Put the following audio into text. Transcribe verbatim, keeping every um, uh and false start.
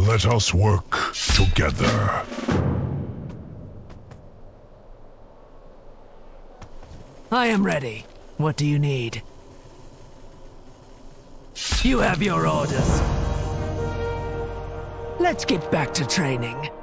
Let us work together. I am ready. What do you need? You have your orders. Let's get back to training.